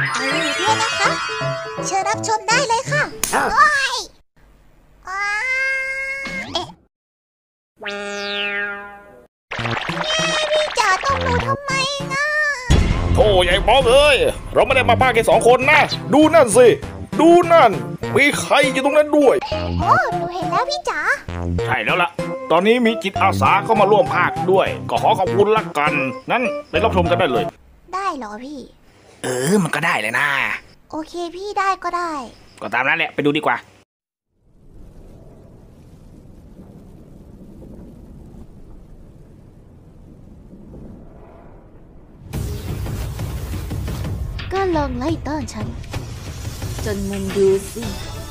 เอาอยู่ด้วยนะคะเชิญรับชมได้เลยค่ะโอ้ยพี่จ๋าต้องดูทำไมนะโธ่ใหญ่ป๊อกเอ้ยเราไม่ได้มาพากแค่2 คนนะดูนั่นสิดูนั่นมีใครอยู่ตรงนั้นด้วยโอ้หนูเห็นแล้วพี่จ๋าใช่แล้วล่ะตอนนี้มีจิตอาสาเข้ามาร่วมพากด้วยก็ขอขอบคุณละกันนั้นไปรับชมกันได้เลยได้เหรอพี่มันก็ได้เลยนะโอเคพี่ได้ก็ได้ก็ตามนั้นแหละไปดูดีกว่าก็ลองไล่ต้อนฉันจนมุมดูสิ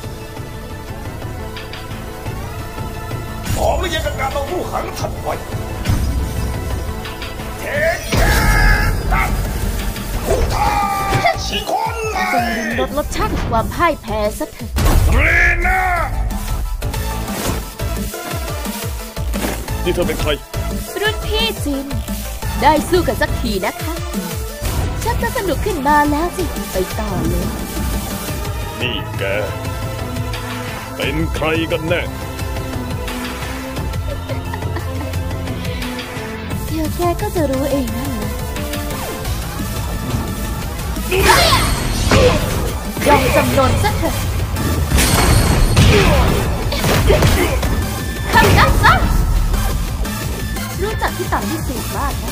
พร้อมหรือยังกับการลงผู้ขังถัดไปเทคตัดผู้ท้าชิคนใหม่จงดึงลดรสชาติความพ่ายแพ้ซะเถอะเรน่านี่เธอเป็นใครรุ่นพี่จินได้สู้กันสักทีนะคะชักจะสนุกขึ้นมาแล้วสิไปต่อเลยนี่แกเป็นใครกันแน่เดี๋ยวแกก็จะรู้เองนั่นแหละยอมจำนนซะเถอะทำได้ซะรู้จักที่ต่ำที่สุดบ้างนะ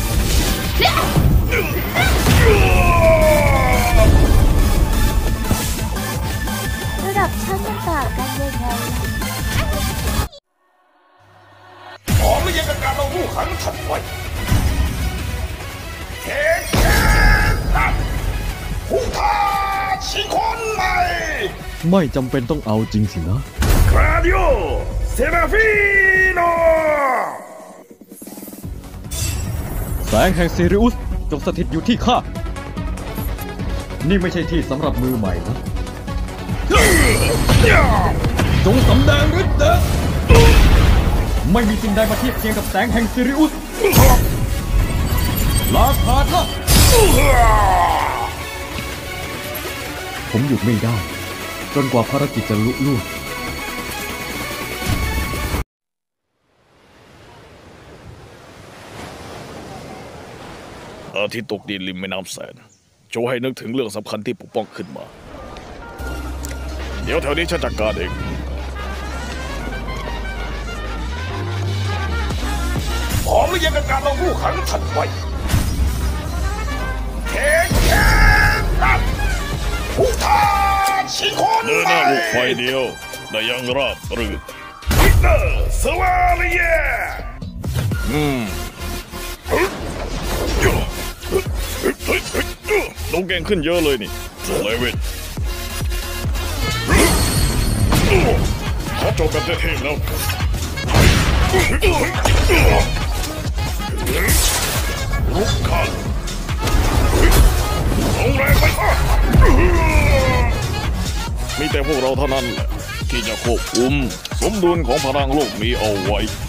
ระดับชั้นมันต่างกันยังไงพร้อมหรือยังกับการลงผู้ขังถัดไปเทคตัดผู้ท้าชิคนใหม่ไม่จำเป็นต้องเอาจริงสินะคราดิโอเซราฟิโนแสงแห่งซิริอุสจงสถิตอยู่ที่ข้านี่ไม่ใช่ที่สำหรับมือใหม่นะจงสำแดงฤทธิ์เดชไม่มีสิ่งใดมาเทียบเคียงกับแสงแห่งซิริอุสลาคาท่าผมหยุดไม่ได้จนกว่าภารกิจจะลุล่วงอาทิตย์ตกดินริมแม่น้ำแสนโจให้นึกถึงเรื่องสำคัญที่ปกป้องขึ้นมาเดี๋ยวแถวนี้ฉันจัดการเองพร้อมหรือยังกับการลงผู้ขังถัดไปเทคตัดผู้ท้าชิคนเดินหน้าลูกไฟเดียวได้ยังราบรื่นวิกเตอร์สวาเลียลงเก่งขึ้นเยอะเลยนี่เลวินขอจบกันเท่ๆแล้วลุกขันลงแรงไปมีแต่พวกเราเท่านั้นแหละที่จะควบคุมสมดุลของพลังโลกนี้เอาไว้